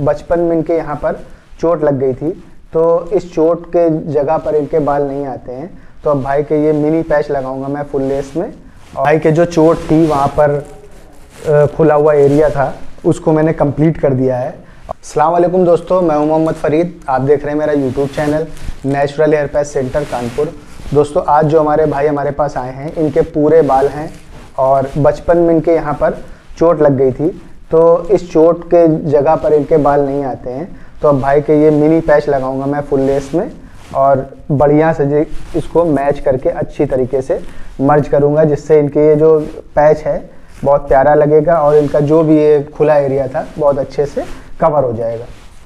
बचपन में इनके यहाँ पर चोट लग गई थी, तो इस चोट के जगह पर इनके बाल नहीं आते हैं। तो अब भाई के ये मिनी पैच लगाऊंगा मैं फुल लेस में। और भाई के जो चोट थी वहाँ पर खुला हुआ एरिया था, उसको मैंने कंप्लीट कर दिया है। अस्सलाम वालेकुम दोस्तों, मैं हूं मोहम्मद फरीद। आप देख रहे हैं मेरा YouTube channel natural hair patch centre Kanpur. दोस्तों आज जो हमारे भाई हमारे पास आए हैं, इनके पूरे बाल हैं और बचपन में इनके यहाँ पर चोट लग गई थी, तो इस चोट के जगह पर इनके बाल नहीं आते हैं। तो अब भाई के ये मिनी पैच लगाऊंगा मैं फुल लेस में और बढ़िया से इसको मैच करके अच्छी तरीके से मर्ज करूंगा, जिससे इनके ये जो पैच है बहुत प्यारा लगेगा और इनका जो भी ये खुला एरिया था बहुत अच्छे से कवर हो जाएगा।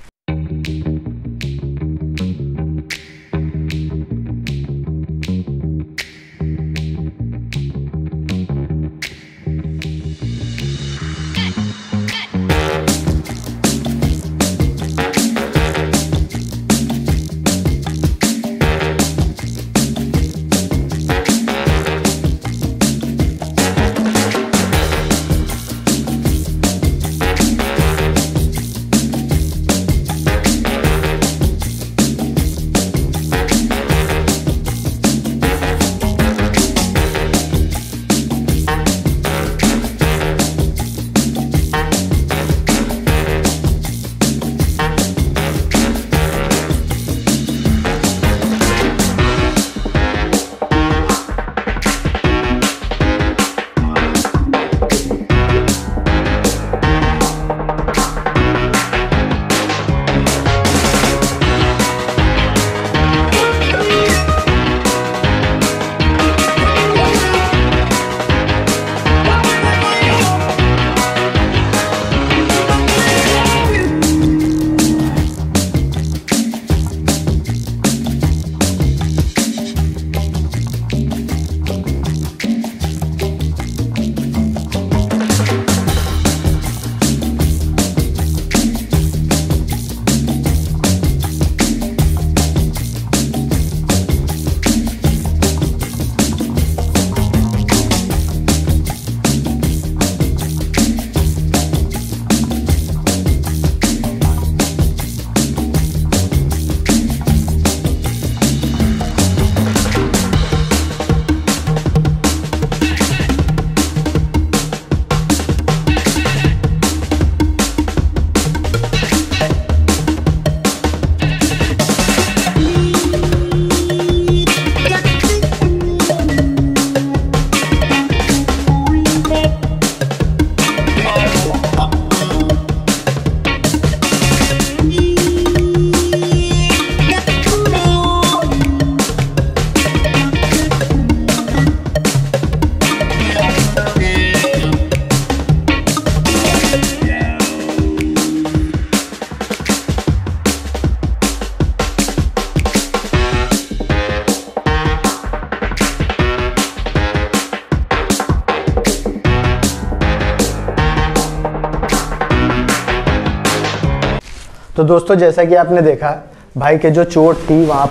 तो दोस्तों जैसा कि आपने देखा, भाई के जो चोट थी वहाँ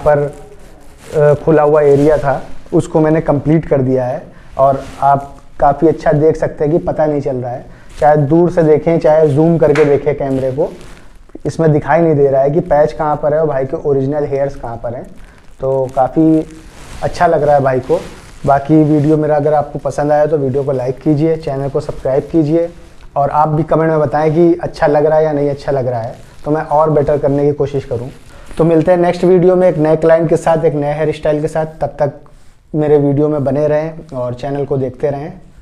पर खुला हुआ एरिया था, उसको मैंने कंप्लीट कर दिया है। और आप काफ़ी अच्छा देख सकते हैं कि पता नहीं चल रहा है, चाहे दूर से देखें चाहे जूम करके देखें कैमरे को, इसमें दिखाई नहीं दे रहा है कि पैच कहाँ पर है और भाई के ओरिजिनल हेयर्स कहाँ पर हैं। तो काफ़ी अच्छा लग रहा है भाई को। बाकी वीडियो मेरा अगर आपको पसंद आया तो वीडियो को लाइक कीजिए, चैनल को सब्सक्राइब कीजिए और आप भी कमेंट में बताएं कि अच्छा लग रहा है या नहीं अच्छा लग रहा है, तो मैं और बेटर करने की कोशिश करूं। तो मिलते हैं नेक्स्ट वीडियो में एक नए क्लाइंट के साथ, एक नए हेयर स्टाइल के साथ। तब तक मेरे वीडियो में बने रहें और चैनल को देखते रहें।